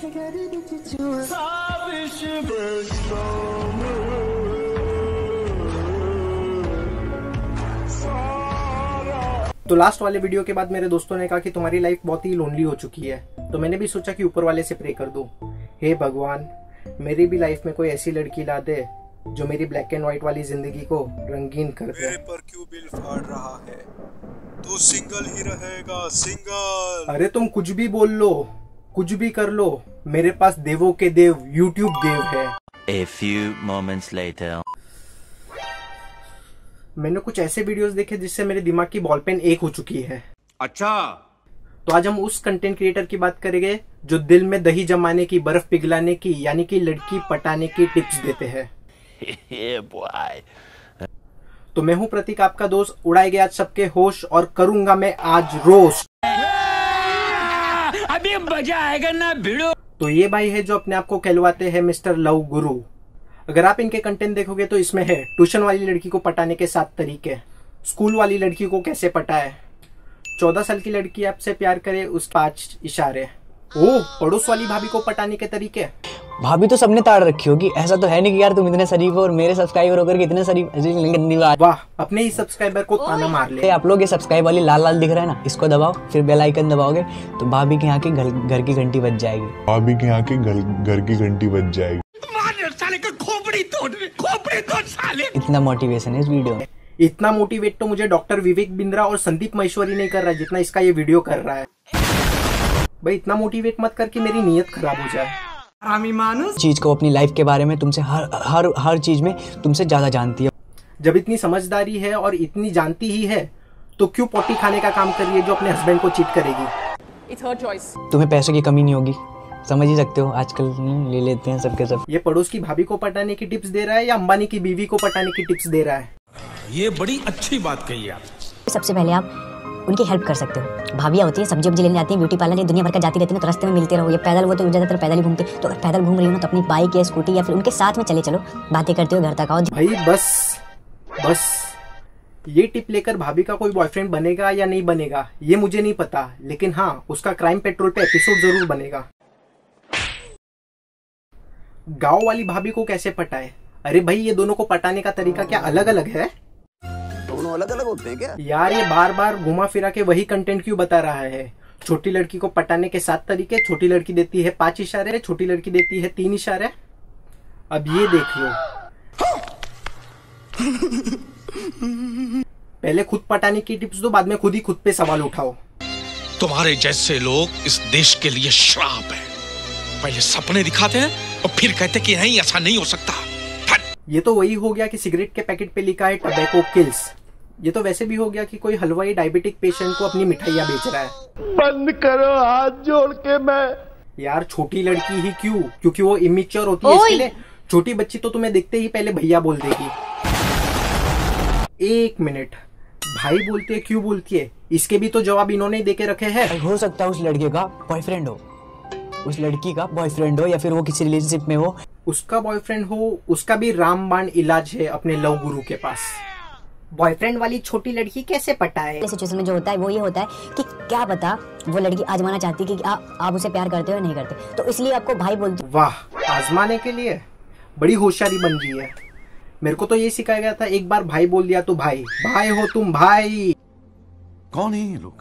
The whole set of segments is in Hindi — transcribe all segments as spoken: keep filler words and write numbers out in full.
तो लास्ट वाले वीडियो के बाद मेरे दोस्तों ने कहा कि तुम्हारी लाइफ बहुत ही लोनली हो चुकी है, तो मैंने भी सोचा कि ऊपर वाले से प्रे कर दूं, हे भगवान मेरी भी लाइफ में कोई ऐसी लड़की ला दे जो मेरी ब्लैक एंड व्हाइट वाली जिंदगी को रंगीन कर दे। मेरे पर क्यों बिल फाड़ रहा है? तू सिंगल ही रहेगा, सिंगल। अरे तुम कुछ भी बोल लो, कुछ भी कर लो, मेरे पास देवों के देव यूट्यूब देव है। A few moments later. मैंने कुछ ऐसे वीडियोस देखे जिससे मेरे दिमाग की बॉल पेन एक हो चुकी है। अच्छा, तो आज हम उस कंटेंट क्रिएटर की बात करेंगे जो दिल में दही जमाने की, बर्फ पिघलाने की, यानी कि लड़की पटाने की टिप्स देते हैं। Yeah, boy. तो मैं हूं प्रतीक, आपका दोस्त, उड़ाएंगे आज सबके होश और करूंगा मैं आज रोस्ट। अभी मजा आएगा ना भिड़ो। तो ये भाई है जो अपने आप को कहलवाते हैं मिस्टर लव गुरु। अगर आप इनके कंटेंट देखोगे तो इसमें है ट्यूशन वाली लड़की को पटाने के सात तरीके, स्कूल वाली लड़की को कैसे पटाए, चौदह साल की लड़की आपसे प्यार करे उस पांच इशारे, ओ पड़ोस वाली भाभी को पटाने के तरीके। भाभी तो सबने ताड़ रखी होगी, ऐसा तो है नहीं कि यार तुम इतने शरीफ हो और मेरे सब्सक्राइबर होकर के इतने शरीफ। वाह, अपने ही सब्सक्राइबर को ताना मार ले। आप लोग ये सब्सक्राइब वाली लाल लाल दिख रहा है ना, इसको दबाओ, फिर बेल आइकन दबाओगे तो भाभी के यहाँ की घर की घंटी बज जाएगी। भाभी के यहाँ की घर की घंटी बज जाएगी। साले का खोपड़ी तोड़, खोपड़ी तोड़ साले। इतना मोटिवेशन है इस वीडियो में। इतना मोटिवेट तो मुझे डॉक्टर विवेक बिंद्रा और संदीप महेश्वरी नहीं कर रहा है जितना इसका ये वीडियो कर रहा है। भाई इतना मोटिवेट मत करके मेरी नीयत खराब हो जाए। हरामी मानुस चीज को अपनी लाइफ के बारे में तुमसे हर हर हर चीज में तुमसे ज्यादा जानती है। जब इतनी समझदारी है और इतनी जानती ही है तो क्यों पोटी खाने का काम कर रही है जो अपने हस्बैंड को चीट करेगी। It's her choice. तुम्हें पैसों की कमी नहीं होगी, समझ ही सकते हो, आजकल ले लेते हैं सबके सब। ये पड़ोस की भाभी को पटाने की टिप्स दे रहा है या अंबानी की बीवी को पटाने की टिप्स दे रहा है? ये बड़ी अच्छी बात कही आप। सबसे पहले आप उनकी हेल्प कर सकते हो। भाभियाँ होती है, सब्जी वब्जी लेने आती है, ब्यूटी पार्लर दुनिया भर का जाती रहती है, तो रास्ते में मिलते रहो। ये पैदल, वो तो ज्यादातर पैदल ही घूमते, तो अगर पैदल घूम रही हो ना तो अपनी बाइक या स्कूटी या फिर उनके साथ में चले चलो, बातें करते हो, घर तक आओ। भाई बस बस ये टिप लेकर भाभी का कोई बॉयफ्रेंड बनेगा या नहीं बनेगा ये मुझे नहीं पता, लेकिन हाँ उसका क्राइम पेट्रोल पे एपिसोड जरूर बनेगा। गांव वाली भाभी को कैसे पटाए? अरे भाई ये दोनों को पटाने का तरीका क्या अलग अलग है? दोनों अलग अलग होते हैं क्या? यार ये बार बार घुमा फिरा के वही कंटेंट क्यों बता रहा है? छोटी लड़की को पटाने के सात तरीके, छोटी लड़की देती है पांच इशारे, छोटी लड़की देती है तीन इशारे। अब ये देख लो, पहले खुद पटाने की टिप्स दो, बाद में खुद ही खुद पे सवाल उठाओ। तुम्हारे जैसे लोग इस देश के लिए श्राप है। पहले सपने दिखाते हैं और फिर कहते कि नहीं ऐसा नहीं हो सकता। ये तो वही हो गया कि सिगरेट के पैकेट पे लिखा है टबैको किल्स। ये तो वैसे भी हो गया कि कोई हलवाई डायबिटिक पेशेंट को अपनी मिठाइयाँ बेच रहा है। बंद करो हाथ जोड़ के। मैं यार छोटी लड़की ही क्यों? क्योंकि वो इमेच्योर होती है इसके लिए। छोटी बच्ची तो तुम्हें देखते ही पहले भैया बोल देगी। एक मिनट, भाई बोलती है क्यों बोलती है? इसके भी तो जवाब इन्होंने दे के रखे हैं। हो सकता है उस लड़के का बॉयफ्रेंड हो, उस लड़की का बॉयफ्रेंड हो, या फिर वो किसी रिलेशनशिप में हो। उसका बॉयफ्रेंड हो, उसका भी रामबाण इलाज है अपने लव गुरु के पास। बॉयफ्रेंड वाली छोटी लड़की कैसे पटाए? सिचुएशन में जो होता है वो ये होता है कि क्या पता वो लड़की आजमाना चाहती है कि आ, आप उसे प्यार करते हो या नहीं करते, तो इसलिए आपको भाई बोलते। वाह, आजमाने के लिए बड़ी होशियारी बन गई है। मेरे को तो ये सिखाया गया था, एक बार भाई बोल दिया तो भाई भाई हो तुम भाई। कौन है ये लोग?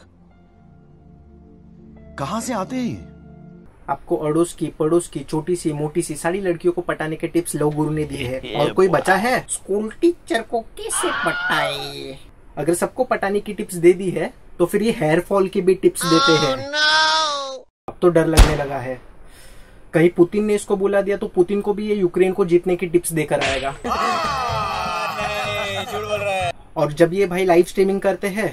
कहां से आते हैं? आपको अड़ोस की, पड़ोस की, छोटी सी मोटी सी सारी लड़कियों को पटाने के टिप्स लव गुरु ने दिए हैं। और कोई बचा है? स्कूल टीचर को कैसे पटाए? अगर सबको पटाने की टिप्स दे दी है तो फिर ये हेयर फॉल की भी टिप्स देते हैं। अब तो डर लगने लगा है, कहीं पुतिन ने इसको बुला दिया तो पुतिन को भी ये यूक्रेन को जीतने की टिप्स देकर आएगा। और जब ये भाई लाइव स्ट्रीमिंग करते हैं,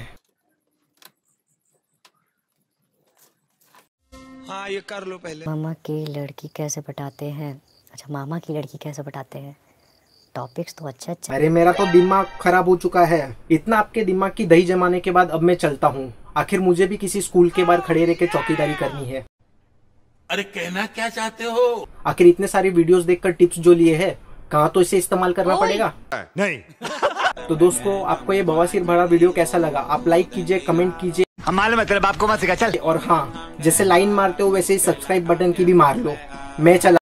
हाँ ये कर लो पहले। मामा की लड़की कैसे पटाते हैं? अच्छा, मामा की लड़की कैसे पटाते हैं? टॉपिक्स तो अच्छा अच्छा। अरे मेरा तो दिमाग खराब हो चुका है। इतना आपके दिमाग की दही जमाने के बाद अब मैं चलता हूँ। आखिर मुझे भी किसी स्कूल के बाहर खड़े रह के चौकीदारी करनी है। अरे कहना क्या चाहते हो? आखिर इतने सारे वीडियोस देखकर टिप्स जो लिए हैं, कहाँ तो इसे इस्तेमाल करना पड़ेगा। नहीं। तो दोस्तों, आपको ये बवासीर भरा वीडियो कैसा लगा? आप लाइक कीजिए, कमेंट कीजिए। हम मालूम है तेरे बाप को मत सिखा, चल। और हाँ, जैसे लाइन मारते हो वैसे ही सब्सक्राइब बटन की भी मार लो। मैं चला